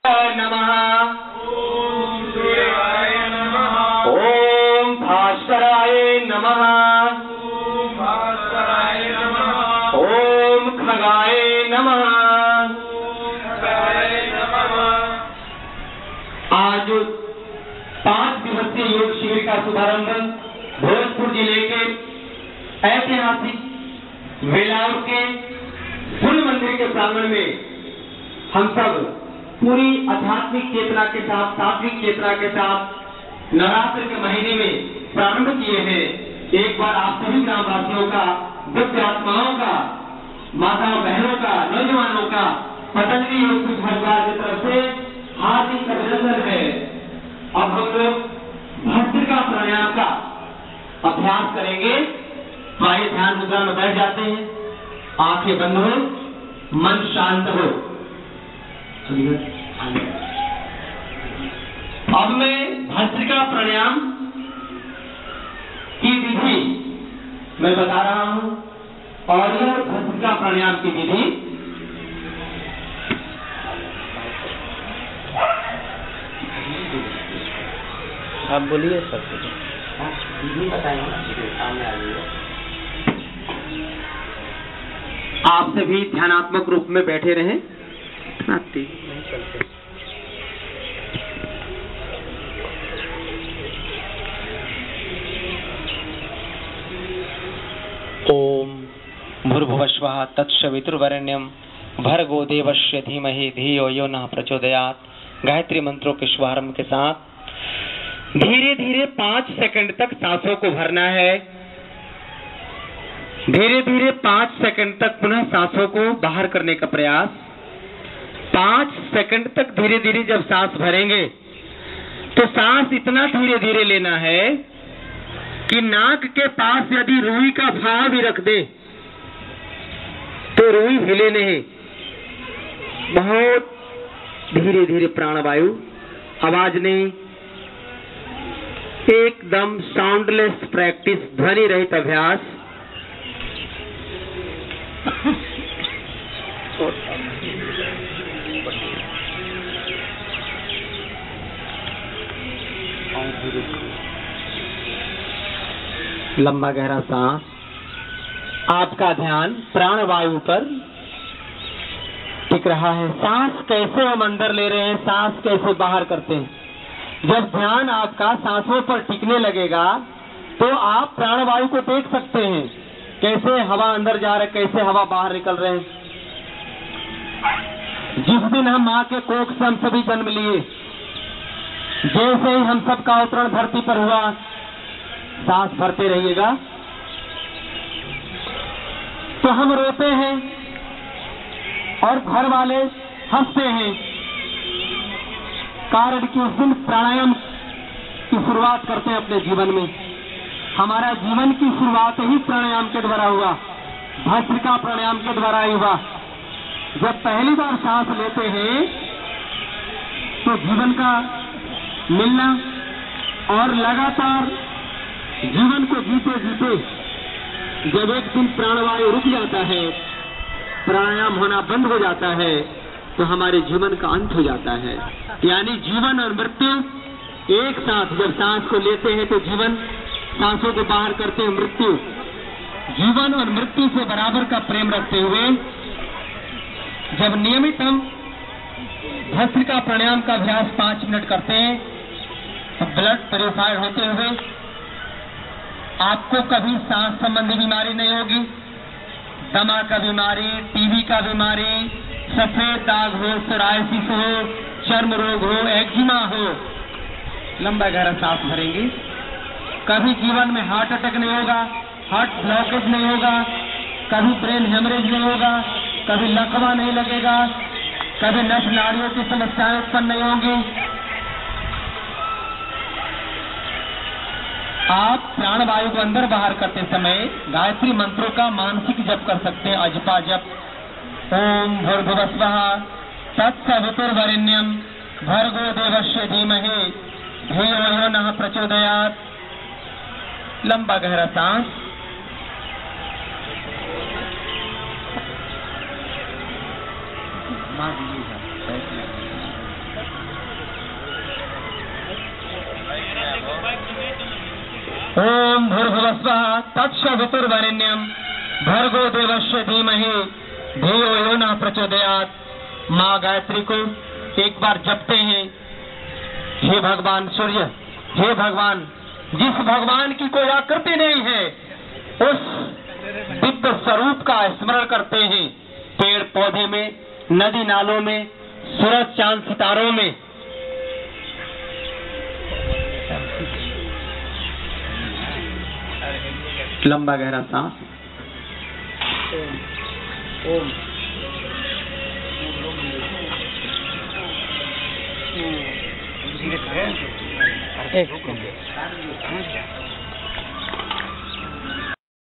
नमः। ओम सूर्याय नमः। ओम भास्कराय नमः। ओम भास्कराय नमः। ओम खगाय नमः। ओम खगाय नमः। आज 5 दिवसीय योग शिविर का शुभारंभ भोजपुर जिले के ऐतिहासिक वेलावर के सूर्य मंदिर के प्रांगण में हम सब पूरी आध्यात्मिक चेतना के साथ, सात्विक चेतना के साथ नवरात्र के महीने में प्रारंभ किए हैं। एक बार आप सभी ग्रामवासियों का, दिव्य आत्माओं का, माताओं बहनों का, नौजवानों का पतंजलि योग पीठ हरिद्वार की तरफ से हार्दिक अभिनंदन है। अब हम लोग भस्त्रिका प्राणायाम का अभ्यास करेंगे। आइए ध्यान मुद्रा में बैठ जाते हैं, आंखें बंद हो, मन शांत हो। अब मैं भस्त्रिका प्राणायाम की विधि मैं बता रहा हूं और यह भस्त्रिका प्राणायाम की विधि आप बोलिए सर। विधि बताएंगे, सामने आ जाइए। आप सभी ध्यानात्मक रूप में बैठे रहें। नहीं चलते। ओम भूर्भुवस्वः तत्सवितुर्वरेण्यं भर्गो देवस्य धीमहि धियो यो नः प्रचोदयात्। गायत्री मंत्रों के शुभारंभ के साथ धीरे धीरे 5 सेकंड तक सांसों को भरना है। धीरे धीरे 5 सेकंड तक पुनः सांसों को बाहर करने का प्रयास। 5 सेकंड तक धीरे धीरे जब सांस भरेंगे तो सांस इतना धीरे धीरे लेना है कि नाक के पास यदि रुई का भाव भी रख दे तो रुई हिले नहीं। बहुत धीरे धीरे प्राणवायु, आवाज नहीं, एकदम साउंडलेस प्रैक्टिस, ध्वनि रहित अभ्यास। लंबा गहरा सांस। आपका ध्यान प्राणवायु पर टिक रहा है। सांस कैसे हम अंदर ले रहे हैं, सांस कैसे बाहर करते हैं। जब ध्यान आपका सांसों पर टिकने लगेगा तो आप प्राणवायु को देख सकते हैं, कैसे हवा अंदर जा रहा है, कैसे हवा बाहर निकल रहे हैं। जिस दिन हम माँ के कोख से हम सभी जन्म लिए, जैसे ही हम सबका अवतरण धरती पर हुआ, सांस भरते रहिएगा। तो हम रोते हैं और घर वाले हंसते हैं, कारण कि उस दिन प्राणायाम की शुरुआत करते हैं अपने जीवन में। हमारा जीवन की शुरुआत ही प्राणायाम के द्वारा हुआ, भस्त्रिका प्राणायाम के द्वारा ही हुआ। जब पहली बार सांस लेते हैं तो जीवन का मिलना और लगातार जीवन को जीते जीते जब एक दिन प्राणवायु रुक जाता है, प्राणायाम होना बंद हो जाता है, तो हमारे जीवन का अंत हो जाता है। यानी जीवन और मृत्यु एक साथ। जब सांस को लेते हैं तो जीवन, सांसों को बाहर करते हैं मृत्यु। जीवन और मृत्यु से बराबर का प्रेम रखते हुए जब नियमित हम भस्त्रिका प्राणायाम का अभ्यास 5 मिनट करते हैं तो ब्लड प्यूरिफाइड होते हुए आपको कभी सांस संबंधी बीमारी नहीं होगी। दमा का बीमारी, टीबी का बीमारी, सफेद दाग हो, सोरायसिस हो, चर्म रोग हो, एक्जिमा हो, लंबा गहरा सांस भरेंगे। कभी जीवन में हार्ट अटैक नहीं होगा, हार्ट ब्लॉकेज नहीं होगा, कभी ब्रेन हेमरेज नहीं होगा, कभी लकवा नहीं लगेगा, कभी नस नाड़ियों की समस्याएं उत्पन्न नहीं होंगी। आप प्राणवायु को अंदर बाहर करते समय गायत्री मंत्रों का मानसिक जप कर सकते हैं। अजपा जप। ओम भूर्भुवस्वः तत्सवितुर्वरेण्यं भर्गो देवस्य धीमहि धियो यो नः प्रचोदयात्। लंबा गहरा सांस। ओम भूर्भुवस्वः तत्सवितुर्वरेण्यं भर्गो देवस्य धीमहि धियो यो न प्रचोदयात्। माँ गायत्री को एक बार जपते हैं। हे भगवान सूर्य, हे भगवान, जिस भगवान की कोई आकृति नहीं है उस दिव्य स्वरूप का स्मरण करते हैं। पेड़ पौधे में, नदी नालों में, सूरज चांद सितारों में। लंबा गहरा सांस। ओम एक